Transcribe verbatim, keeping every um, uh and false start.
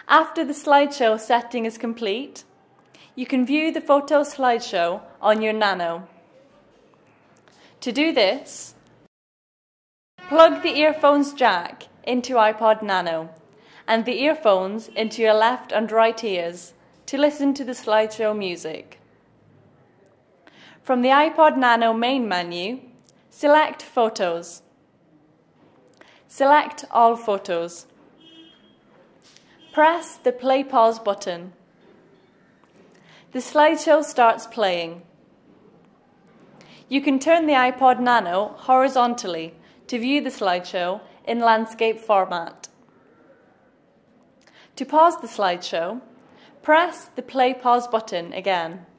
After the slideshow setting is complete, you can view the photo slideshow on your Nano. To do this, plug the earphones jack into iPod Nano and the earphones into your left and right ears to listen to the slideshow music. From the iPod Nano main menu, select Photos. Select All Photos. Press the Play Pause button. The slideshow starts playing. You can turn the iPod Nano horizontally to view the slideshow in landscape format. To pause the slideshow, press the Play Pause button again.